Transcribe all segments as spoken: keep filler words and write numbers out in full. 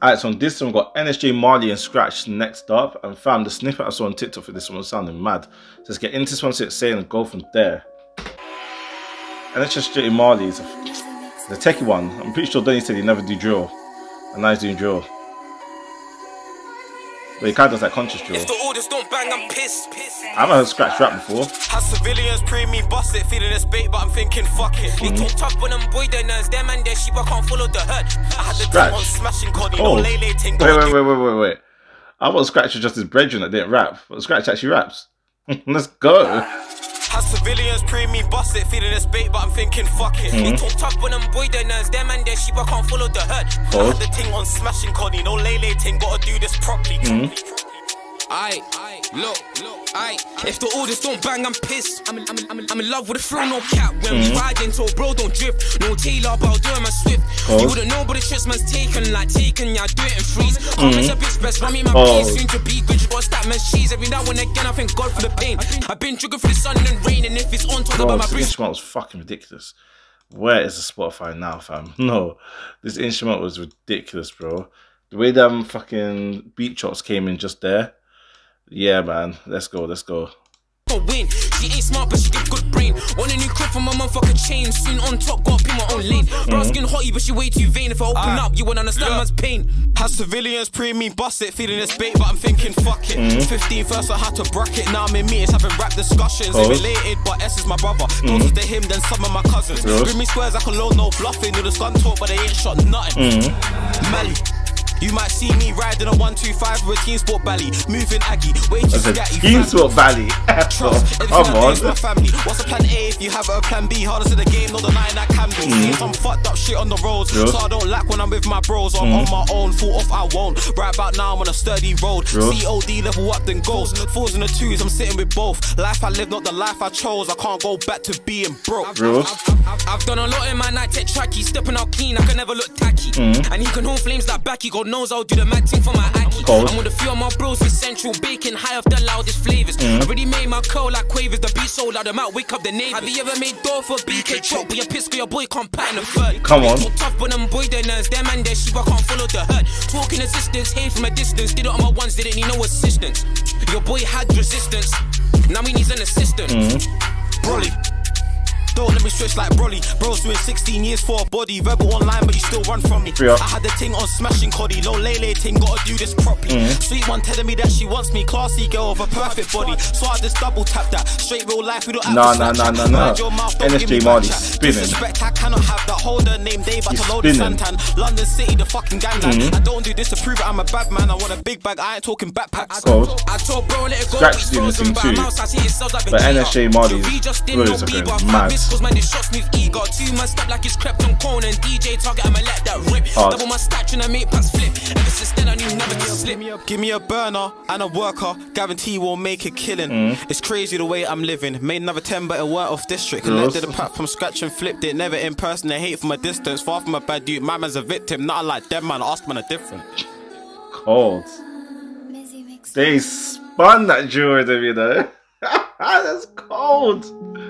Alright, so on this one, we've got N S J Mali and Scratch next up. And fam, the snippet I saw on TikTok for this one was sounding mad. So let's get into this one, so it's saying and go from there. N S J Mali is a, the techie one. I'm pretty sure Donny said he never do drill. And now he's doing drill. But he kind of does that conscious drill. If the orders don't bang, I'm pissed. I haven't heard Scratch rap before. Has civilians pre me bust it, feeling this bait, but I'm thinking fuck it. Mm. They talk tough when I'm boy their nerves, them and their sheep, I can't follow the herd. I had the team on smashing Cody, no lay lay ting. Wait, wait, wait, wait, wait, wait. I thought Scratch was just his brethren that didn't rap, but Scratch actually raps. Let's go. Has civilians pre me bust it, feeling this bait, but I'm thinking fuck it. Mm. They talk tough when I'm boy their nerves, them and their sheep, I can't follow the herd. I had the ting on smashing Cody, no lay lay ting, gotta do this properly. Mm. Aye, look, look, aye. If the orders don't bang, I'm pissed. I'm in, I'm in, I'm in, I'm in love with a thrill, no cap. When mm. we riding, so bro, don't drift. No Taylor, but I'll do it, man, swift. Oh. You wouldn't know, but the shit's man's taken, like taken, yeah, do it and freeze. Can't miss a bitch best, run me my oh. Soon to be good, you gotta start man's cheese. Every now and again, I thank God for the pain. I've been triggered for the sun and rain, and if it's on, talk about my this instrument was fucking ridiculous. Where is the Spotify now, fam? No, this instrument was ridiculous, bro. The way them fucking beat chops came in just there. Yeah, man. Let's go. Let's go. Win. She ain't smart, but she get good brain. Want a new clip from my motherfucking chain. Soon on top, got pin my own lane. Brown skin hottie, but she way too vain. If I open uh, up, you won't understand man's pain. Has civilians pre me bust it, feeling this bait, but I'm thinking fuck it. Mm. fifteen first, I had to bracket. Now I'm in meetings having rap discussions. They related, but S is my brother. Mm. Closer to him than some of my cousins. Give me squares, I can load no bluffing. Do the stun talk, but they ain't shot nothing. Mm. Mali. You might see me riding a one two five with a Team Sport Bally, moving Aggie, way too scatty. Team Sport Bally. Trust, everything I do is my family. What's a plan A if you have a plan B? Hardest in the game, not denying that can be. Mm. Some fucked up shit on the roads, yes. So I don't lack when I'm with my bros. I'm mm. on my own, fall off I won't. Right about now I'm on a sturdy road. Yes. C O D level up then goes. Fours and the twos, I'm sitting with both. Life I live, not the life I chose. I can't go back to being broke. I've, yes. I've, I've, I've done a lot in my night tech tracky, stepping out clean, I can never look tacky. Mm. And he can hold flames like backy, God knows I'll do the mad for my Aki. I'm with a few of my bros with central bacon, high off the loudest flavors. Mm. Already made my curl like quavers, the beat so loud, I might wake up the neighbors. Have you ever made door for B K chop? But your piss, your boy can't pat in the third. Come on. So tough, but them boy their nerves, them and their sheep, I can't follow the herd. Talking assistance, hey from a distance, did it on my ones, didn't need no assistance. Your boy had resistance, now he needs an assistant. Mm. Broly. Don't let me stretch like Broly. Bro's doing sixteen years for a body. Verbal online, but you still run from me. Yeah. I had the ting on smashing Cody. Low lay lay ting, gotta do this properly. Mm. Sweet one telling me that she wants me. Classy girl with a perfect body. So I just double tap that. Straight real life, we don't have no, to no, no, no, no, no. N S J Mali spinning. Disrespect, I cannot have that. Hold her name Dave, but to load the Santan. London City, the fucking gangland. Mm. I don't do this to prove that I'm a bad man. I want a big bag, I ain't talking backpacks. Cold. I told bro, let it go. Scratch doing the thing too. But N S J Mali is mad. Ego, two man step like it's crept on cone and D J target, I'ma let that rip. Hard. Double my stature and I make pants flip. Ever since then I knew never to slip. Give me a burner and a worker, guarantee we'll make a killing. Mm. It's crazy the way I'm living. Made another ten but it weren't off district. Collected a pack from scratch and flipped it. Never in person, they hate from a distance. Far from a bad dude, my man's a victim. Not like them man, ask man a different. Cold. They spun that Jordan, you know. That's cold.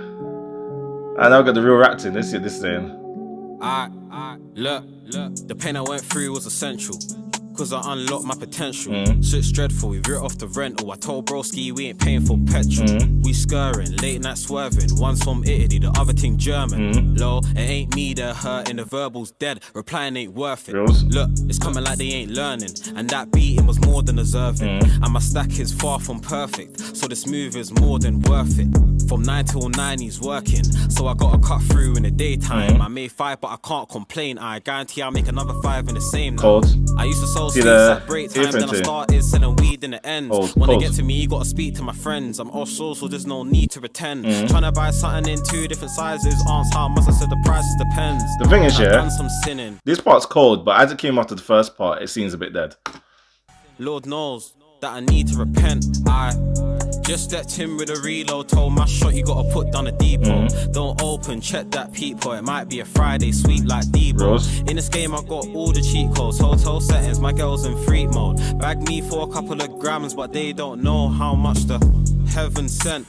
I now got the real rap in. Let's see what this is saying. I, I, look, look. The pain I went through was essential. Cause I unlocked my potential. Mm. Shit's dreadful, we writ off the rental. I told broski we ain't paying for petrol. Mm. We scurring, late night swerving. One's from Italy, the other thing German. Mm. Low, it ain't me that hurting, the verbal's dead. Replying ain't worth it. Reals? Look, it's coming like they ain't learning. And that beating was more than deserving. Mm. And my stack is far from perfect. So this move is more than worth it. From nine till nine he's working. So I gotta cut through in the daytime. Mm. I made five but I can't complain. I guarantee I'll make another five in the same. Cold. I used to sell sweets at break time, then I started selling weed in the ends. Hold, when hold. they get to me, you gotta speak to my friends. I'm off social, there's no need to pretend. Mm. Trying to buy something in two different sizes. Ask how much, I said the price depends. The thing is, yeah, some sinning. This part's cold, but as it came after the first part, it seems a bit dead. Lord knows that I need to repent. I just stepped in with a reload, told my shot you gotta put down a depot. Mm. Don't open, check that peephole. It might be a Friday sweep like Debo. Rose. In this game I got all the cheat codes, hotel settings, my girl's in freak mode. Bag me for a couple of grams, but they don't know how much the heaven sent.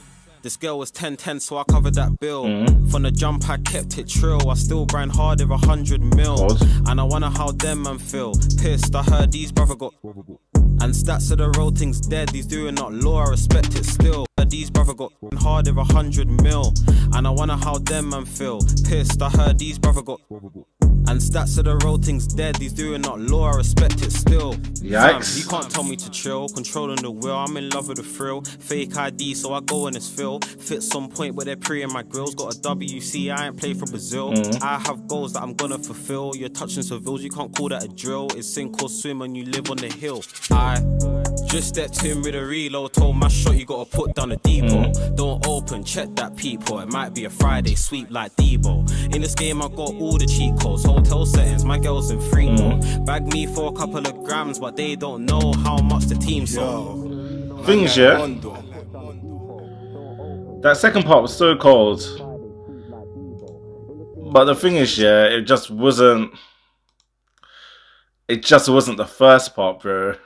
This girl was ten ten, so I covered that bill. Mm. From the jump, I kept it trill. I still grind hard with a hundred mil. What? And I wonder how them man feel. Pissed, I heard these brother got. And stats of the road, things dead. These doing not law, I respect it still. These brother got hard with a hundred mil. And I wonder how them man feel. Pissed, I heard these brother got. And stats of the road, things dead. These doing not law, I respect it still. Yikes. Fam, you can't tell me to chill. Controlling the wheel, I'm in love with the thrill. Fake I D, so I go in this fill. Fit some point where they're pre in my grills. Got a W C, I ain't played for Brazil. Mm. I have goals that I'm gonna fulfill. You're touching Sevilles, you can't call that a drill. It's sink or swim when you live on the hill. I just stepped in with a reload. Told my shot you gotta put down the depot. Mm. Don't open, check that peephole. It might be a Friday sweep like Debo. In this game I got all the cheat codes. Hotel settings, my girls in free mode. Mm. Bag me for a couple of grams, but they don't know how much the team sold. Things, yeah. That second part was so cold. But the thing is, yeah, it just wasn't. It just wasn't the first part, bro.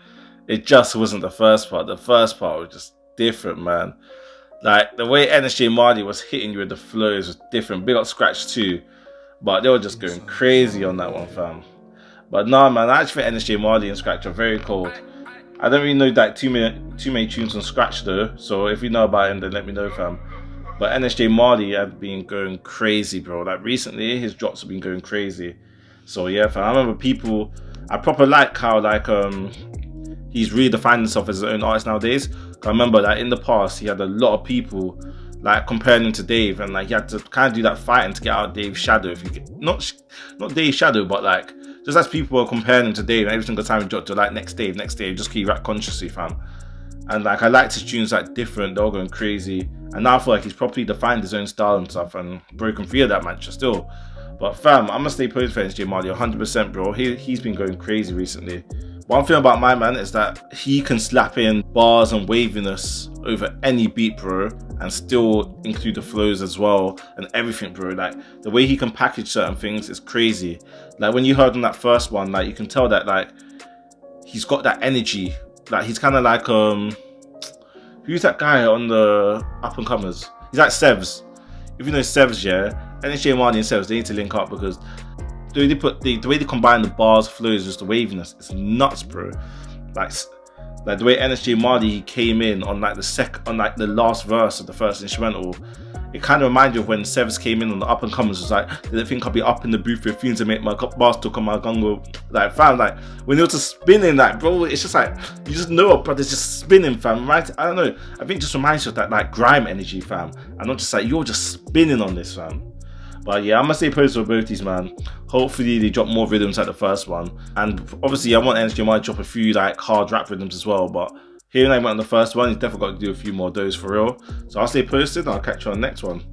It just wasn't the first part. The first part was just different, man. Like the way N S J Mali was hitting you with the flows was different. Big up Scratch too. But they were just going crazy on that one, fam. But nah, man, I actually think N S J Mali and Scratch are very cold. I don't really know like too many too many tunes on Scratch though. So if you know about him, then let me know, fam. But N S J Mali had been going crazy, bro. Like recently, his drops have been going crazy. So yeah, fam. I remember people. I proper like how like um he's redefined himself as his own artist nowadays. I remember that in the past he had a lot of people like comparing him to Dave, and like he had to kind of do that fighting to get out of Dave's shadow. If you get, not not Dave's shadow, but like just as people were comparing him to Dave, and every single time he dropped to like next Dave, next Dave, just keep rap consciously, fam. And like I liked his tunes like different, they're all going crazy. And now I feel like he's properly defined his own style and stuff and broken free of that mantra still. But fam, I'm gonna stay posed for N S J Mali one hundred percent, bro. He he's been going crazy recently. One thing about my man is that he can slap in bars and waviness over any beat, bro, and still include the flows as well and everything, bro. Like the way he can package certain things is crazy. Like when you heard on that first one, like you can tell that like he's got that energy. Like he's kind of like um, who's that guy on the up and comers? He's like Sevs. If you know Sevs, yeah, N S J Mali and Sevs, they need to link up because the way they put the, the way they combine the bars, flows, just the waviness, it's nuts, bro. Like, like the way N S J Mali he came in on like the sec on like the last verse of the first instrumental. It kind of reminded you of when Sevs came in on the up and comers. Was like, they didn't think I'll be up in the booth with fumes to make my bars talk on my gungo. Like, fam, like when you're just spinning, like, bro, it's just like you just know a brother's just spinning, fam. Right? I don't know. I think it just reminds you of that like grime energy, fam, and not just like you're just spinning on this, fam. But yeah, I'm gonna stay posted for both these, man. Hopefully they drop more rhythms like the first one. And obviously I want N S J Mali to drop a few like hard rap rhythms as well. But hearing I went on the first one, he's definitely got to do a few more of those for real. So I'll stay posted and I'll catch you on the next one.